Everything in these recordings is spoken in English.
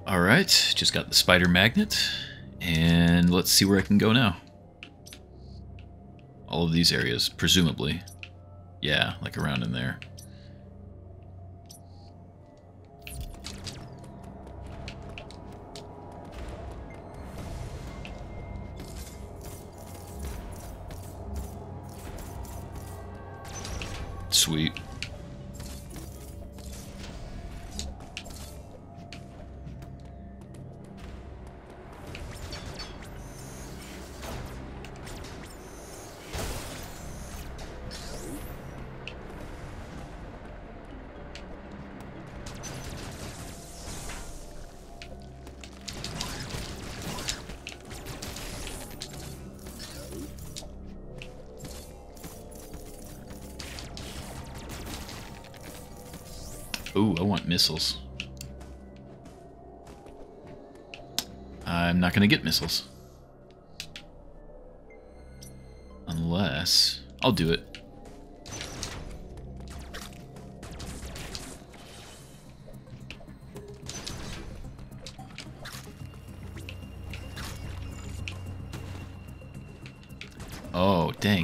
Alright, just got the spider magnet, and let's see where I can go now. All of these areas, presumably. Yeah, like around in there. Sweet. Ooh, I want missiles. I'm not gonna get missiles. Unless... I'll do it. Oh, dang.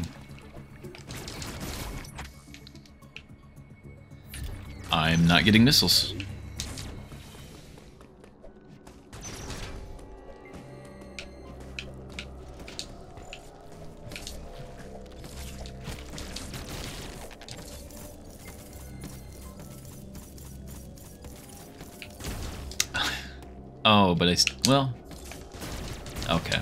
I'm not getting missiles. Oh, but well, okay.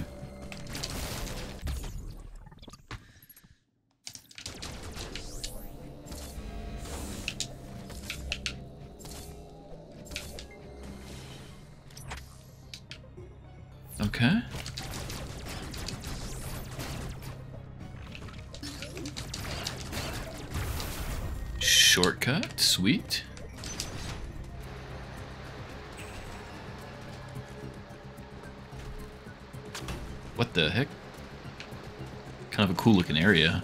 Okay. Shortcut, sweet. What the heck? Kind of a cool looking area.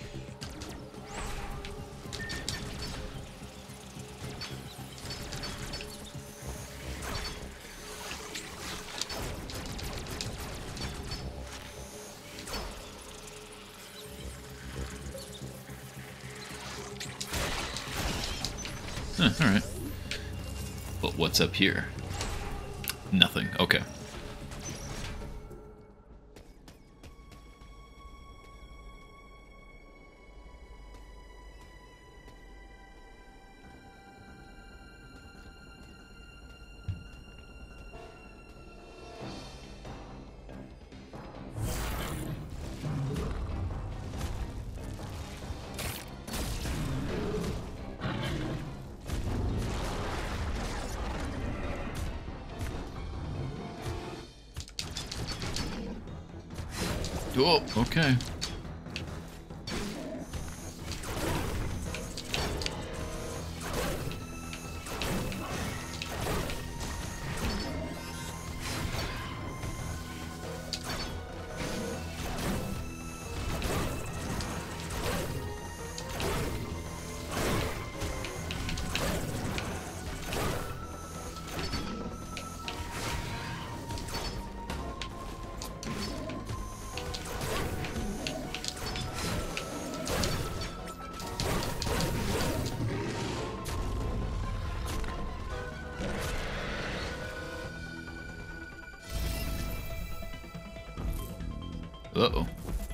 Alright. But what's up here? Nothing. Okay. Oh, okay. Uh-oh.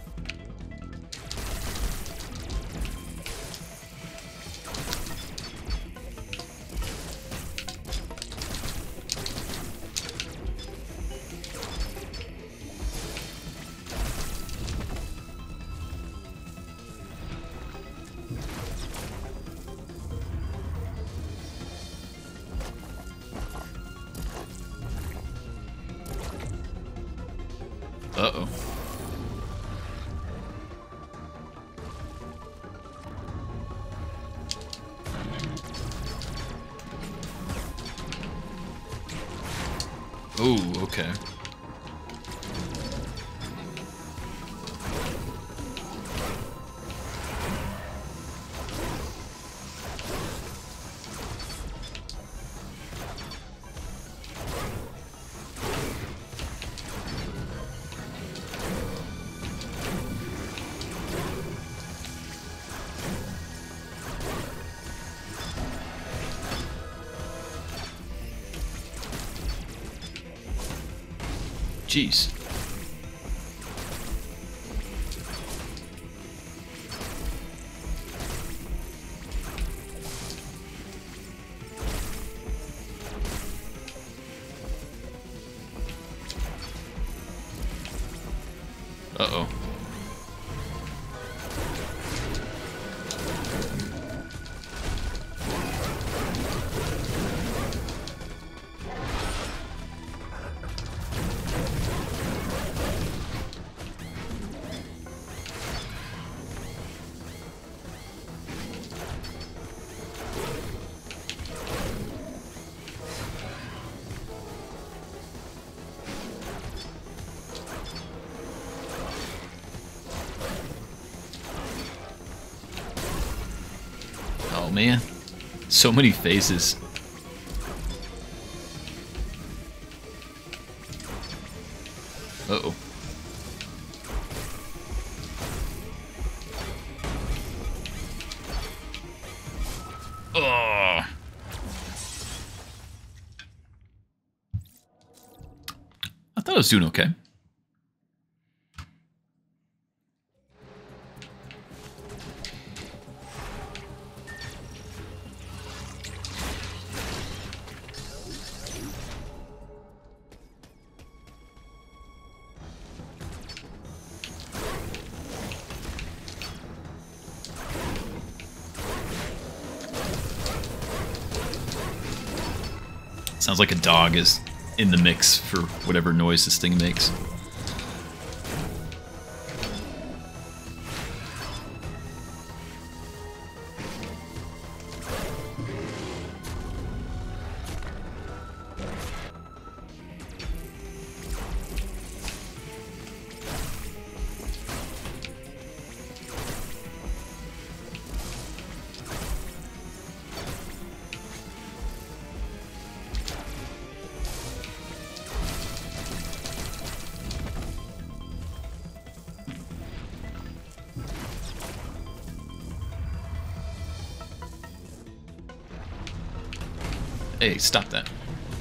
Uh-oh. Oh, okay. Jeez. Uh-oh. Oh man, so many phases. Uh-oh. Oh. I thought I was doing okay. Sounds like a dog is in the mix for whatever noise this thing makes. Hey, stop that.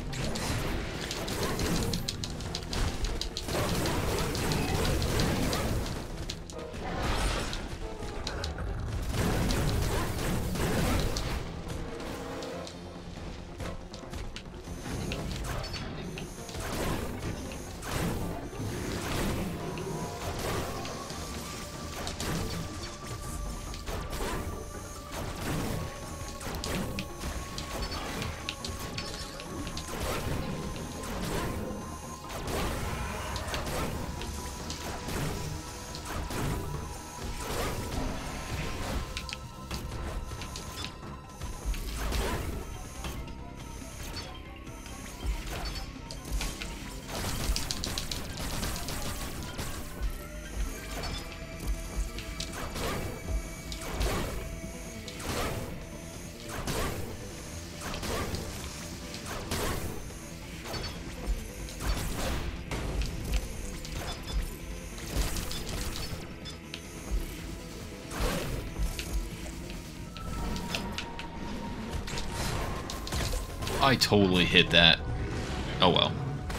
I totally hit that. Oh well.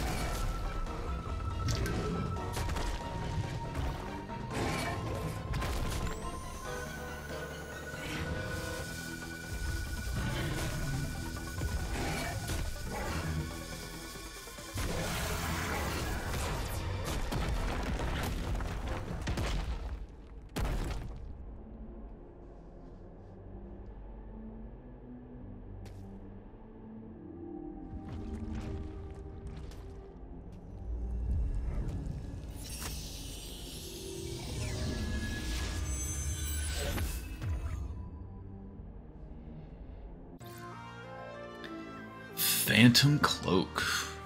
Phantom Cloak.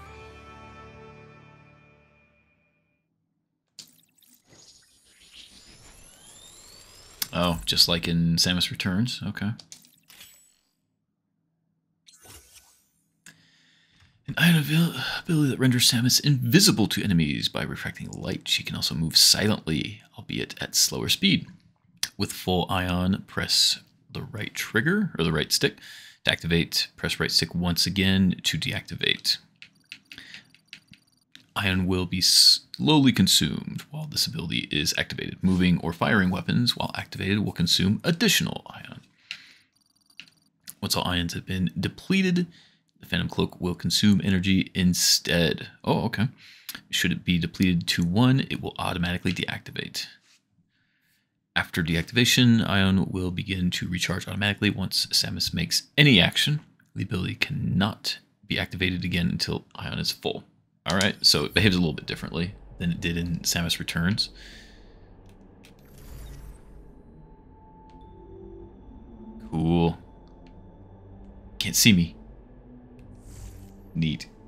Oh, just like in Samus Returns. Okay. An item ability that renders Samus invisible to enemies by refracting light. She can also move silently, albeit at slower speed. With full ion, press the right trigger, or the right stick, to activate. Press right stick once again to deactivate. ion will be slowly consumed while this ability is activated. Moving or firing weapons while activated will consume additional ion. Once all ions have been depleted, the Phantom Cloak will consume energy instead. Oh, okay. Should it be depleted to 1, it will automatically deactivate. After deactivation, ion will begin to recharge automatically once Samus makes any action. The ability cannot be activated again until ion is full. All right, so it behaves a little bit differently than it did in Samus Returns. Cool. Can't see me. Neat.